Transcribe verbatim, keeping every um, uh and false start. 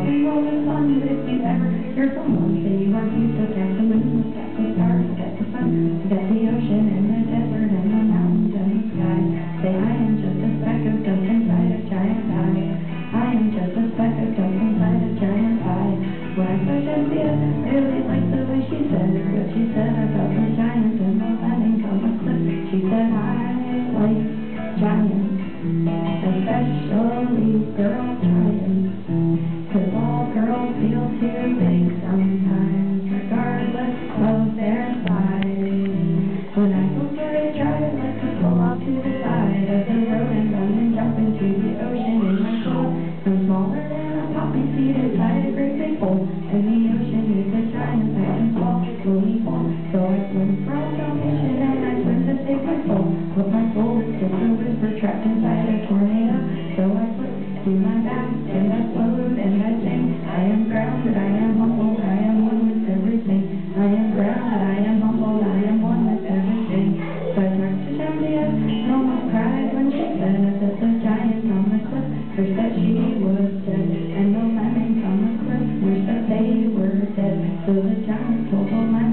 rock and roll is fun, but if you ever hear someone say you are cute, look at the moon, look at the stars, look at the sun, look at the ocean and the desert and the mountains and the sky. Say I am just a speck of dust inside a giant pie. I am just a speck of dust inside a giant pie. When I saw Cynthia, I really liked the way she said what she said about the giants and the landing on the cliff. She said I like giants, especially girl giants, 'cause all girls feel too big sometimes, regardless of their size. When I go for a drive, I like to pull off to the side of the road and run and jump into the ocean in my coat. I'm smaller than a poppy seed inside a great big bowl, and the ocean is a giant that can fall, slowly fall. So I swim from salvation and I swim to save my soul, but my soul is just a whisper trapped inside a tornado. So I flip to my back and I float and I sing. I am grounded, I am humble, I am one with everything. I am grounded, I am humble, I am one with everything. So I talked to Cynthia and almost cried when she said that the giant on the cliff wished that she was dead, and the lemmings on the cliff wished that they were dead. So the giant told the lemmings